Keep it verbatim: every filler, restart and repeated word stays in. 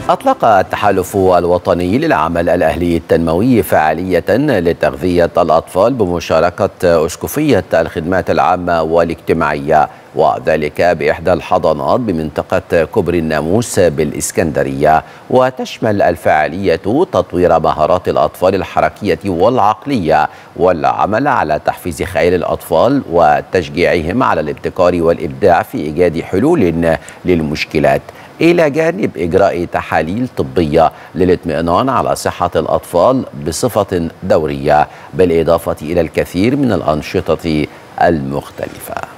أطلق التحالف الوطني للعمل الأهلي التنموي فعالية لتغذية الأطفال بمشاركة أسقفية الخدمات العامة والاجتماعية، وذلك بإحدى الحضانات بمنطقة كبر الناموس بالإسكندرية. وتشمل الفعالية تطوير مهارات الأطفال الحركية والعقلية والعمل على تحفيز خيال الأطفال وتشجيعهم على الابتكار والإبداع في إيجاد حلول للمشكلات، إلى جانب إجراء تحاليل طبية للاطمئنان على صحة الأطفال بصفة دورية، بالإضافة إلى الكثير من الأنشطة المختلفة.